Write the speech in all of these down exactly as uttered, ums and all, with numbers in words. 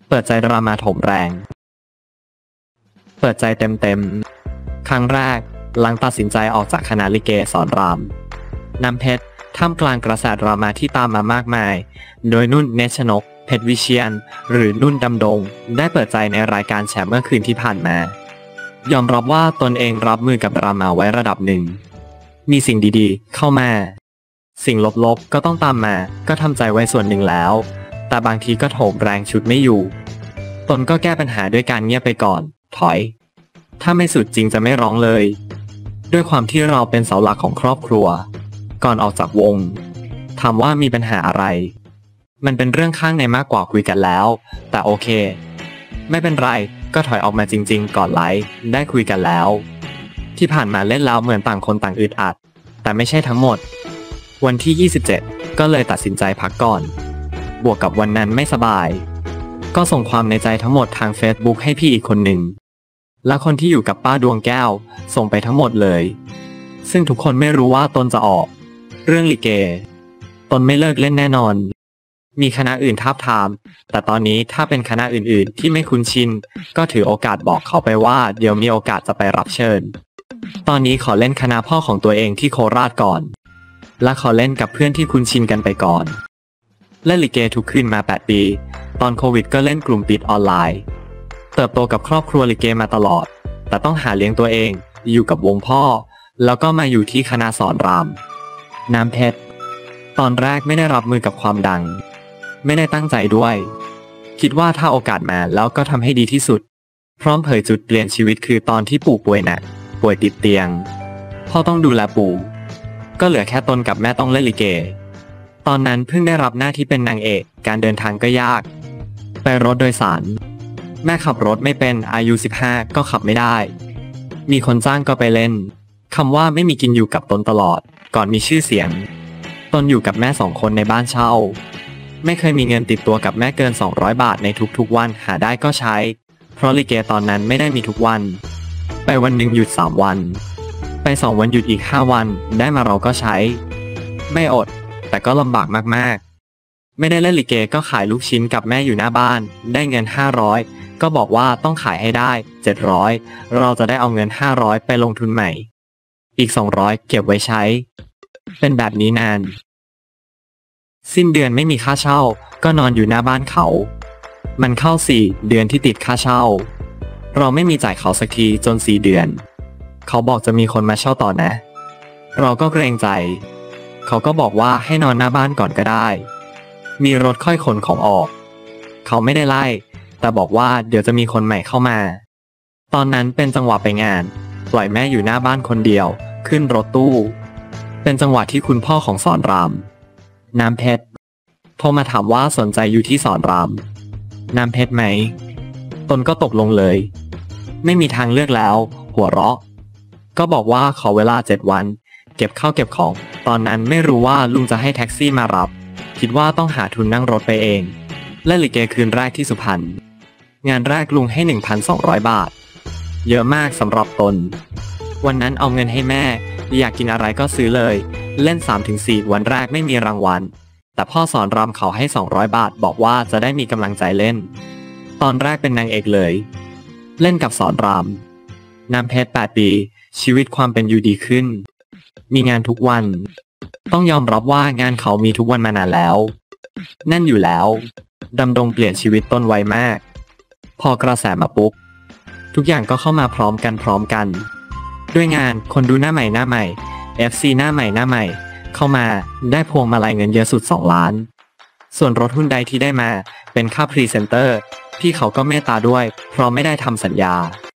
เปิดใจดราม่าถมแรงเปิดใจเต็มๆครั้งแรกหลังตัดสินใจออกจากคณะลิเกสอนรามน้ำเพชรท่ามกลางกระแสดราม่าที่ตามมามากมายโดยนุ่นเนชนกเพชรวิเชียรหรือนุ่นดำดงได้เปิดใจในรายการแฉเมื่อคืนที่ผ่านมายอมรับว่าตนเองรับมือกับดราม่าไว้ระดับหนึ่งมีสิ่งดีๆเข้ามาสิ่งลบๆก็ต้องตามมาก็ทำใจไว้ส่วนหนึ่งแล้วแต่บางทีก็โถมแรงชุดไม่อยู่ตนก็แก้ปัญหาด้วยการเงียบไปก่อนถอยถ้าไม่สุดจริงจะไม่ร้องเลยด้วยความที่เราเป็นเสาหลักของครอบครัวก่อนออกจากวงถามว่ามีปัญหาอะไรมันเป็นเรื่องข้างในมากกว่าคุยกันแล้วแต่โอเคไม่เป็นไรก็ถอยออกมาจริงๆก่อนไลฟ์ได้คุยกันแล้วที่ผ่านมาเล่นแล้วเหมือนต่างคนต่างอึดอัดแต่ไม่ใช่ทั้งหมดวันที่ยี่สิบเจ็ดก็เลยตัดสินใจพักก่อนบวกกับวันนั้นไม่สบายก็ส่งความในใจทั้งหมดทาง Facebook ให้พี่อีกคนหนึ่งและคนที่อยู่กับป้าดวงแก้วส่งไปทั้งหมดเลยซึ่งทุกคนไม่รู้ว่าตนจะออกเรื่องลิเกตนไม่เลิกเล่นแน่นอนมีคณะอื่นทาบทามแต่ตอนนี้ถ้าเป็นคณะอื่นๆที่ไม่คุ้นชินก็ถือโอกาสบอกเขาไปว่าเดี๋ยวมีโอกาสจะไปรับเชิญตอนนี้ขอเล่นคณะพ่อของตัวเองที่โคราชก่อนและขอเล่นกับเพื่อนที่คุ้นชินกันไปก่อนเล่นลิเกทุกคืนมาแปดปีตอนโควิดก็เล่นกลุ่มปิดออนไลน์เติบโตกับครอบครัวลิเกมาตลอดแต่ต้องหาเลี้ยงตัวเองอยู่กับวงพ่อแล้วก็มาอยู่ที่คณะสอนรามน้ำเพชรตอนแรกไม่ได้รับมือกับความดังไม่ได้ตั้งใจด้วยคิดว่าถ้าโอกาสมาแล้วก็ทำให้ดีที่สุดพร้อมเผยจุดเปลี่ยนชีวิตคือตอนที่ปู่ป่วยหนักป่วยติดเตียงพ่อต้องดูแลปู่ก็เหลือแค่ตนกับแม่ต้องเล่นลิเกตอนนั้นเพิ่งได้รับหน้าที่เป็นนางเอกการเดินทางก็ยากไปรถโดยสารแม่ขับรถไม่เป็นอายุสิบห้าก็ขับไม่ได้มีคนจ้างก็ไปเล่นคำว่าไม่มีกินอยู่กับตนตลอดก่อนมีชื่อเสียงตนอยู่กับแม่สองคนในบ้านเช่าไม่เคยมีเงินติดตัวกับแม่เกินสองร้อยบาทในทุกๆวันหาได้ก็ใช้เพราะลิเกตอนนั้นไม่ได้มีทุกวันไปวันหนึ่งหยุดสามวันไปสองวันหยุดอีกห้าวันได้มาเราก็ใช้ไม่อดแต่ก็ลำบากมากๆไม่ได้เล่นลิเกก็ขายลูกชิ้นกับแม่อยู่หน้าบ้านได้เงินห้าร้อยก็บอกว่าต้องขายให้ได้เจ็ดร้อยเราจะได้เอาเงินห้าร้อยไปลงทุนใหม่อีกสองร้อยเก็บไว้ใช้เป็นแบบนี้นานสิ้นเดือนไม่มีค่าเช่าก็นอนอยู่หน้าบ้านเขามันเข้าสี่เดือนที่ติดค่าเช่าเราไม่มีจ่ายเขาสักทีจนสี่เดือนเขาบอกจะมีคนมาเช่าต่อนะเราก็เกรงใจเขาก็บอกว่าให้นอนหน้าบ้านก่อนก็ได้มีรถค่อยขนของออกเขาไม่ได้ไล่แต่บอกว่าเดี๋ยวจะมีคนใหม่เข้ามาตอนนั้นเป็นจังหวะไปงานปล่อยแม่อยู่หน้าบ้านคนเดียวขึ้นรถตู้เป็นจังหวะที่คุณพ่อของสอนรามน้ำเพชรโทรมาถามว่าสนใจอยู่ที่สอนรามน้ำเพชรไหมตนก็ตกลงเลยไม่มีทางเลือกแล้วหัวเราะก็บอกว่าขอเวลาเจ็ดวันเก็บข้าวเก็บของตอนนั้นไม่รู้ว่าลุงจะให้แท็กซี่มารับคิดว่าต้องหาทุนนั่งรถไปเองเล่นลิเกคืนแรกที่สุพรรณงานแรกลุงให้ หนึ่งพันสองร้อย บาทเยอะมากสำหรับตนวันนั้นเอาเงินให้แม่อยากกินอะไรก็ซื้อเลยเล่น สามถึงสี่ วันแรกไม่มีรางวัลแต่พ่อสอนรำเขาให้สองร้อยบาทบอกว่าจะได้มีกำลังใจเล่นตอนแรกเป็นนางเอกเลยเล่นกับสอนรำน้ำเพชรแปดปีชีวิตความเป็นอยู่ดีขึ้นมีงานทุกวันต้องยอมรับว่างานเขามีทุกวันมานานแล้วแน่นอยู่แล้วดำดงเปลี่ยนชีวิตต้นไวมากพอกระแสมาปุ๊บทุกอย่างก็เข้ามาพร้อมกันพร้อมกันด้วยงานคนดูหน้าใหม่หน้าใหม่ เอฟ ซี หน้าใหม่หน้าใหม่เข้ามาได้พวงมาลัยเงินเยอะสุดสองล้านส่วนรถหุ้นใดที่ได้มาเป็นค่าพรีเซนเตอร์พี่เขาก็เมตตาด้วยเพราะไม่ได้ทำสัญญา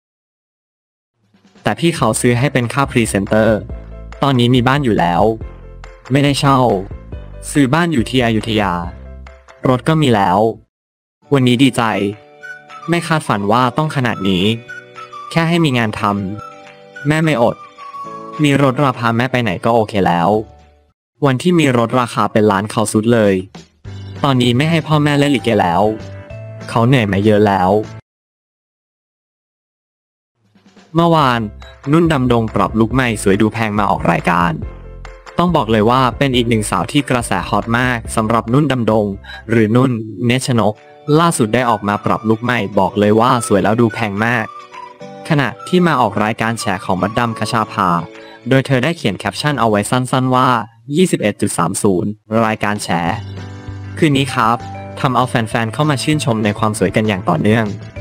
แต่พี่เขาซื้อให้เป็นค่าพรีเซนเตอร์ตอนนี้มีบ้านอยู่แล้วไม่ได้เช่าซื้อบ้านอยู่ที่อยุธยารถก็มีแล้ววันนี้ดีใจไม่คาดฝันว่าต้องขนาดนี้แค่ให้มีงานทำแม่ไม่อดมีรถราคาแม่ไปไหนก็โอเคแล้ววันที่มีรถราคาเป็นล้านเขาสุดเลยตอนนี้ไม่ให้พ่อแม่เล่นลิเกแล้วเขาเหนื่อยมาเยอะแล้วเมื่อวานนุ่นดำดงปรับลุคใหม่สวยดูแพงมาออกรายการต้องบอกเลยว่าเป็นอีกหนึ่งสาวที่กระแสฮอตมากสำหรับนุ่นดำดงหรือนุ่นเนชนกล่าสุดได้ออกมาปรับลุคใหม่บอกเลยว่าสวยแล้วดูแพงมากขณะที่มาออกรายการแฉของมัดดำคชาภาโดยเธอได้เขียนแคปชั่นเอาไว้สั้นๆว่า ยี่สิบเอ็ดจุดสามศูนย์ รายการแฉคืนนี้ครับทำเอาแฟนๆเข้ามาชื่นชมในความสวยกันอย่างต่อเนื่อง